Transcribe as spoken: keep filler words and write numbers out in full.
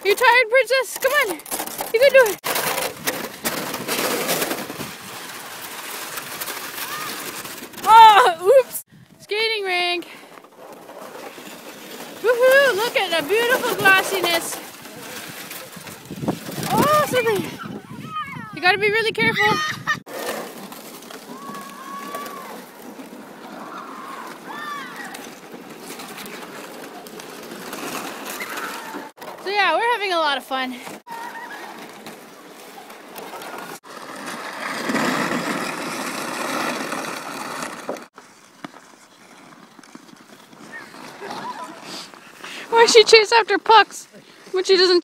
You tired, princess? Come on. You can do it. Oh, oops. Skating rink. Woohoo! Look at the beautiful glossiness. Oh, slippery. You gotta be really careful. So yeah, we're having a lot of fun. Why she chase after pucks when she doesn't